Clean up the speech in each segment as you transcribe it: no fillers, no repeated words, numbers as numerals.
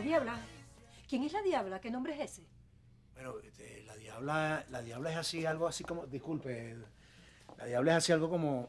diabla. ¿Quién es la diabla? ¿Qué nombre es ese? Bueno, la diabla es así, algo así como, disculpe, la diabla es así algo como,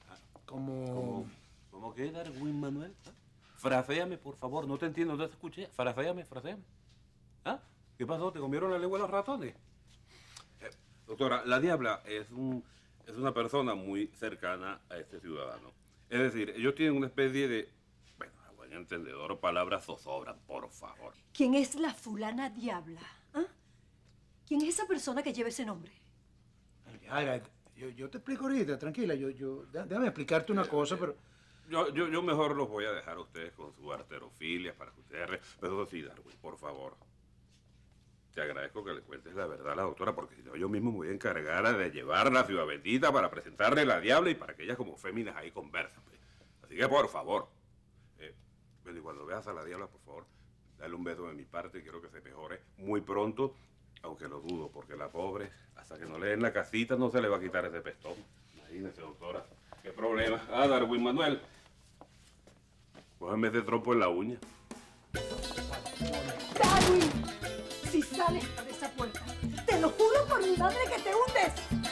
¿Cómo qué, Darwin Manuel? ¿Ah? Fraféame, por favor, no te entiendo, no te escuché. Fraféame. ¿Ah? ¿Qué pasó? ¿Te comieron la lengua los ratones? Doctora, la diabla es una persona muy cercana a este ciudadano. Es decir, ellos tienen una especie de, bueno, a buen entendedor, palabras zozobran, por favor. ¿Quién es la fulana diabla? ¿Ah? ¿Quién es esa persona que lleva ese nombre? Ay, yo te explico ahorita, tranquila, déjame explicarte una cosa, pero... Yo mejor los voy a dejar a ustedes con su arterofilia para que ustedes... Pero sí, Darwin, por favor. Te agradezco que le cuentes la verdad a la doctora, porque si no, yo mismo me voy a encargar de llevarla a Ciudad Bendita para presentarle la diabla y para que ellas como féminas ahí conversen. Pues. Así que, por favor. Bueno, y cuando veas a la diabla, por favor, dale un beso de mi parte. Quiero que se mejore muy pronto, aunque lo dudo, porque la pobre, hasta que no le den la casita, no se le va a quitar ese pestón. Imagínese, doctora. ¿Qué problema? Ah, Darwin Manuel. Cógeme ese trompo en la uña. ¡Darwin! Si sales por esa puerta, te lo juro por mi madre que te hundes.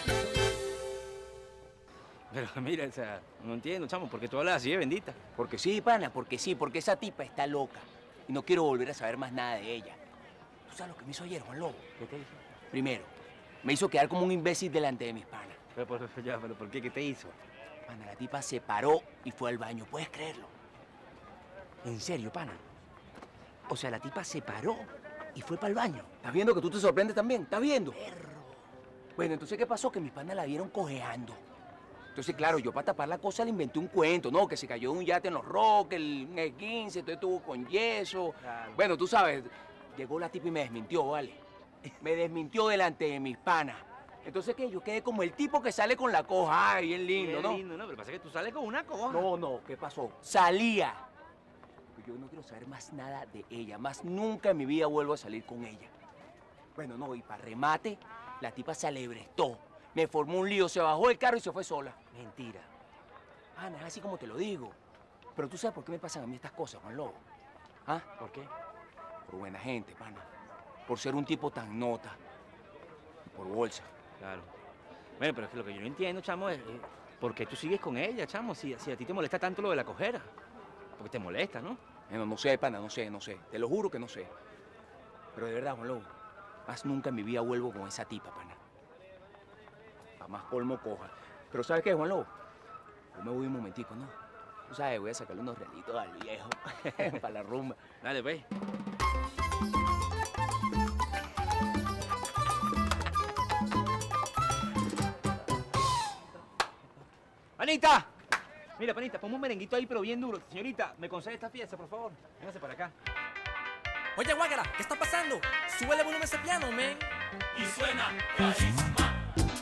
Pero mira, o sea, no entiendo, chamo, ¿por qué tú hablas así de Bendita? Porque sí, pana, porque sí, porque esa tipa está loca. Y no quiero volver a saber más nada de ella. ¿Tú sabes lo que me hizo ayer, Juan Lobo? ¿Qué te hizo? Primero, me hizo quedar como un imbécil delante de mis panas. Pero ¿por qué? ¿Qué te hizo? Pana, la tipa se paró y fue al baño, ¿puedes creerlo? ¿En serio, pana? O sea, la tipa se paró y fue para el baño. ¿Estás viendo que tú te sorprendes también? ¿Estás viendo? Perro. Bueno, entonces, ¿qué pasó? Que mis panas la vieron cojeando. Entonces, claro, yo para tapar la cosa le inventé un cuento, ¿no? Que se cayó de un yate en los Roques, un E15, entonces estuvo con yeso. Claro. Bueno, tú sabes, llegó la tipa y me desmintió, ¿vale? Me desmintió delante de mis panas. Entonces, ¿qué? Yo quedé como el tipo que sale con la coja. Ay, bien lindo, ¿no? Lindo, ¿no? Pero pasa que tú sales con una coja. No, ¿qué pasó? Salía. Yo no quiero saber más nada de ella, más nunca en mi vida vuelvo a salir con ella. Bueno, no, y para remate, la tipa se alebrestó. Me formó un lío, se bajó del carro y se fue sola. Mentira. Ana, es así como te lo digo. Pero tú sabes por qué me pasan a mí estas cosas, Juan Lobo. ¿Ah? ¿Por qué? Por buena gente, pana. Por ser un tipo tan nota. Y por bolsa. Claro. Bueno, pero es que lo que yo no entiendo, chamo, es ¿por qué tú sigues con ella, chamo? Si a ti te molesta tanto lo de la cojera. Porque te molesta, ¿no? Bueno, no sé, pana, no sé. Te lo juro que no sé. Pero de verdad, Juan Lobo, más nunca en mi vida vuelvo con esa tipa, pana. Pa' más colmo coja. Pero ¿sabes qué, Juan Lobo? Yo me voy un momentico, ¿no? Tú sabes, voy a sacarle unos realitos al viejo para la rumba. Dale, pues. ¡Panita! Mira, panita, ponme un merenguito ahí, pero bien duro. Señorita, ¿me concede esta pieza, por favor? Véngase para acá. Oye, Guágara, ¿qué está pasando? Súbele el volumen a ese piano, men. Y suena carisma.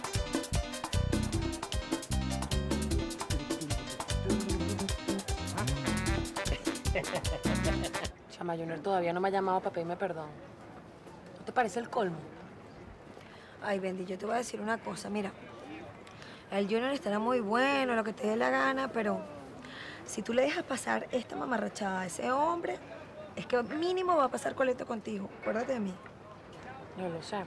Chama, Junior todavía no me ha llamado para pedirme perdón. ¿No te parece el colmo? Ay, Bendy, yo te voy a decir una cosa, mira. El Junior estará muy bueno, lo que te dé la gana, pero si tú le dejas pasar esta mamarrachada a ese hombre, es que mínimo va a pasar coleto contigo. Acuérdate de mí. No lo sé.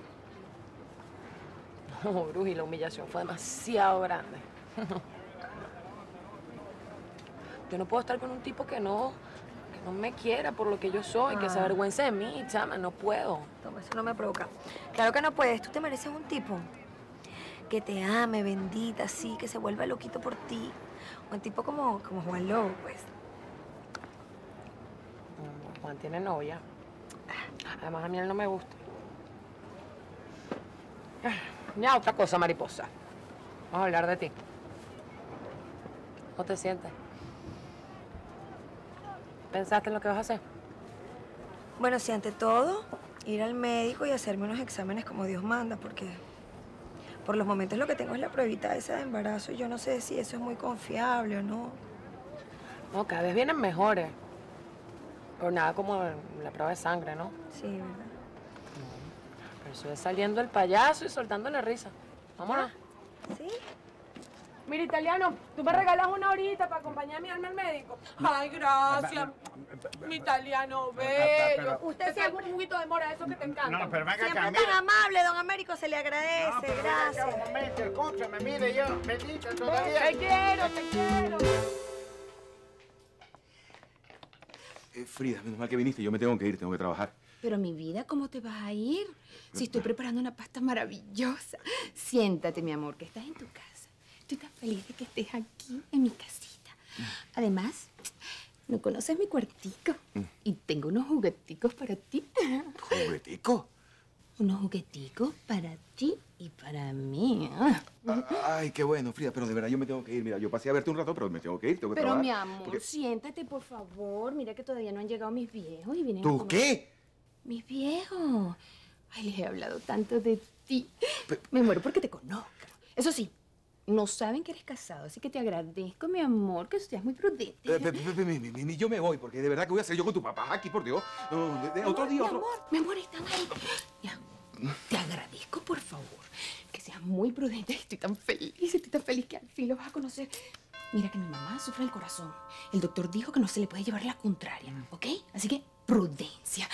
No, Bruji, la humillación fue demasiado grande. Yo no puedo estar con un tipo que no me quiera por lo que yo soy, que se avergüence de mí, chama, no puedo. Toma, eso no me provoca. Claro que no puedes, tú te mereces un tipo que te ame, bendita, así, que se vuelva loquito por ti. Un tipo como Juan Lobo, pues. Juan tiene novia. Además, a mí él no me gusta. Ya, otra cosa, mariposa. Vamos a hablar de ti. ¿Cómo te sientes? ¿Pensaste en lo que vas a hacer? Bueno, sí, ante todo, ir al médico y hacerme unos exámenes como Dios manda, porque por los momentos lo que tengo es la pruebita esa de embarazo y yo no sé si eso es muy confiable o no. No, cada vez vienen mejores. Pero nada como la prueba de sangre, ¿no? Sí, ¿verdad? Pero eso es saliendo el payaso y soltando la risa. Vámonos. ¿Sí? Mira, italiano, ¿tú me regalas una horita para acompañar a mi alma al médico? Ay, gracias. Mi italiano bello. Usted siempre un juguito de mora, eso que te encanta. No, pero venga Siempre acá, tan mira. amable, don Américo, se le agradece, No, pero venga acá gracias. un momento, escúchame, mire yo, bendita todavía. Te quiero, te quiero. Frida, menos mal que viniste. Yo me tengo que ir, tengo que trabajar. Pero mi vida, ¿cómo te vas a ir? Si estoy preparando una pasta maravillosa. Siéntate, mi amor, que estás en tu casa. Estoy tan feliz de que estés aquí, en mi casita. Además, no conoces mi cuartico. Y tengo unos jugueticos para ti. ¿Juguetico? Unos jugueticos para ti y para mí. Ay, qué bueno, Frida, pero de verdad yo me tengo que ir. Mira, yo pasé a verte un rato, pero me tengo que ir, tengo que Pero, trabajar. mi amor, porque- siéntate, por favor. Mira que todavía no han llegado mis viejos y vienen a ¿Tú comer. qué? Mis viejos. Ay, les he hablado tanto de ti. Me muero porque te conozcan. Eso sí, no saben que eres casado, así que te agradezco, mi amor, que seas muy prudente. Yo me voy, porque de verdad que voy a hacer yo con tu papá aquí, por Dios. No, otro día, otro... Mi amor, están ahí. Ya, te agradezco, por favor, que seas muy prudente. Estoy tan feliz que al fin lo vas a conocer. Mira que mi mamá sufre el corazón. El doctor dijo que no se le puede llevar la contraria, ¿ok? Así que prudencia.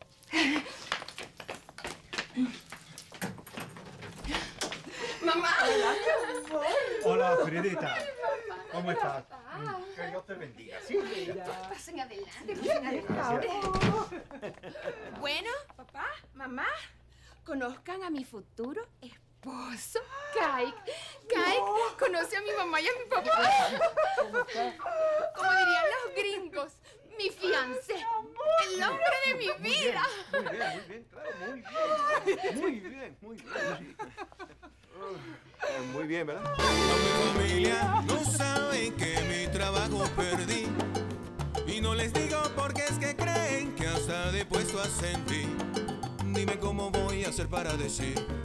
Mamá. Hola, Fridita. ¿Cómo estás? Que Dios te bendiga. Sí, Pasen adelante, pasen adelante. Bueno, papá, mamá, conozcan a mi futuro esposo, Kai. Kai conoce a mi mamá y a mi papá. Como dirían los gringos, mi fiancé, el hombre de mi vida. Muy bien, muy bien, ¿verdad? Mi familia no saben que mi trabajo perdí. Y no les digo porque es que creen que hasta de puesto a sentir. Dime cómo voy a hacer para decir